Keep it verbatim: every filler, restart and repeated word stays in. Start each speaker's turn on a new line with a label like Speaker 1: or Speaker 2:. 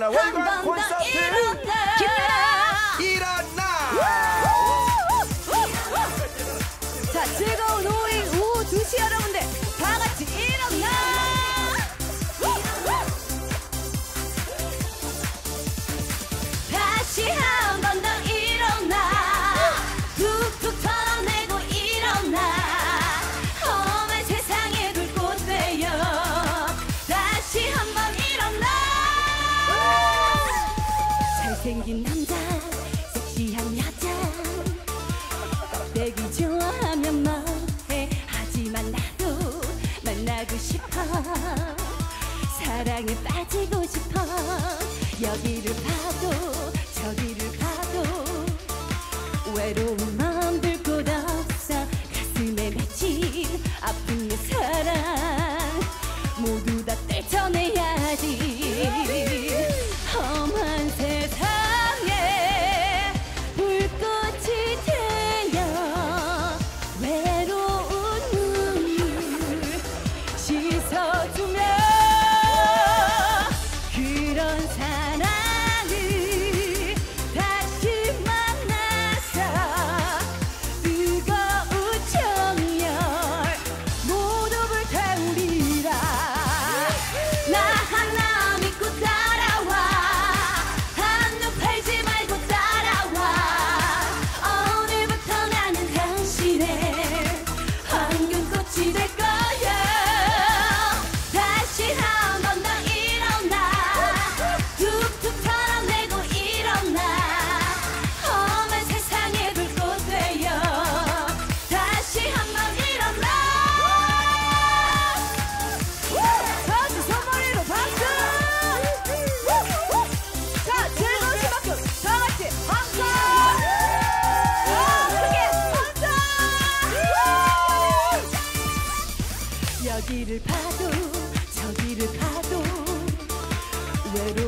Speaker 1: 일어나 월간 콘서트
Speaker 2: 김연아
Speaker 1: 일어나.
Speaker 2: 자, 즐거운 오일 오후 두 시 여러분들 다 같이 일어나. 다시 한 번 더 일어나. 툭툭 털어내고 일어나. 험한 세상에 둘 곳 되어 다시 한 번 일어나. 잘생긴 남자 섹시한 여자 내기 좋아하면 뭐해. 하지만 나도 만나고 싶어. 사랑에 빠지고 싶어. 여기를 봐도 저기를 봐도 외로운 마음 둘 곳 없어. 가슴에 맺힌 아픈 내 사랑 모두 다 떼쳐내야지. 험한 세상에 불꽃이 되어 외로운 눈물 씻어주며 그런 사랑을 다시 만나서 뜨거운 정열 모두 불태우리라. 나 하나 믿고 따라와. 한눈 팔지 말고 따라와. 오늘부터 나는 당신의 황금꽃이 될 거야. 다시 한 번 더 일어나. 툭툭 털어내고 일어나. 험한 세상에 불꽃 되어 다시 한 번 일어나. 다시 손머리로 박수. 자, 즐거우신 만큼 다 같이 함성. 더 크게 함성. 여기를 봐도 저기를 봐도 외로